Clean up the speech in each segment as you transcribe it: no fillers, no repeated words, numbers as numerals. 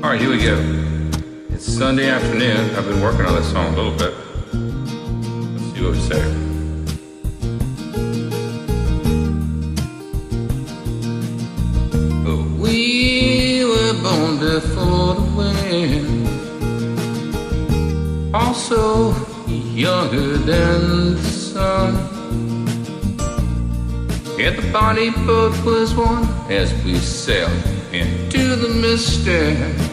Alright, here we go. It's Sunday afternoon. I've been working on this song a little bit. Let's see what we say. But we were born before the wind, also younger than the sun. Yet the body boat was one as we sailed into the mystery.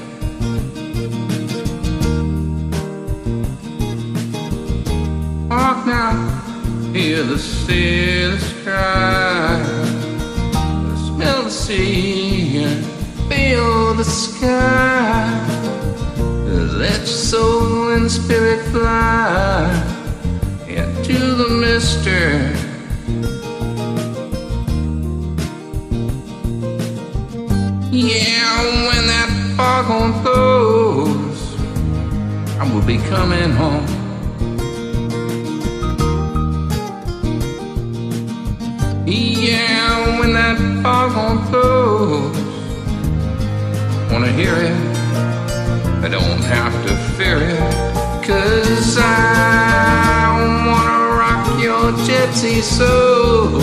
Hark now, hear the sailors cry, smell the sea and feel the sky. Let your soul and spirit fly into the mystery. Yeah, when that foghorn blows, I will be coming home. Yeah, when that foghorn blows, wanna hear it, I don't have to fear it, 'cause I wanna rock your gypsy soul,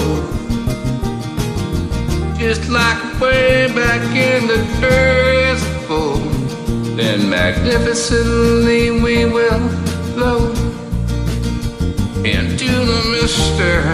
just like way back in the days before. Then magnificently we will float into the mystery.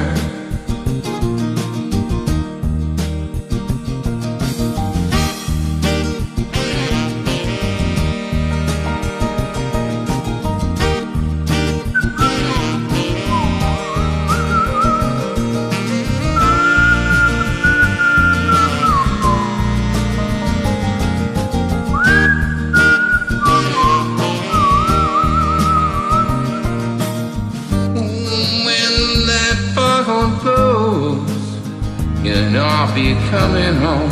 And I'll be coming home.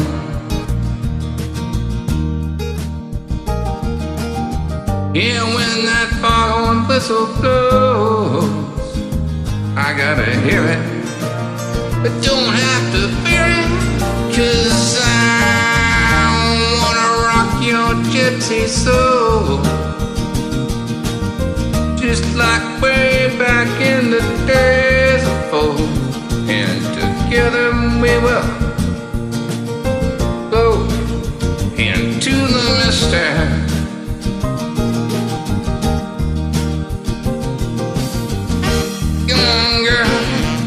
Yeah, when that foghorn whistle blows, I gotta hear it, but don't have to fear it, 'cause I wanna rock your gypsy soul, just like way back in the days before. And together we will go into the mystery. Come on, girl,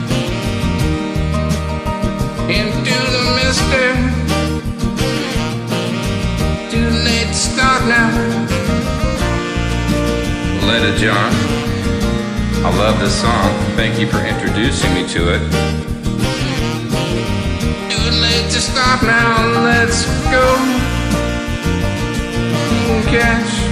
into the mystery. Too late to start now. Letta John, I love this song. Thank you for introducing me to it. Too late to stop now, let's go. Cash.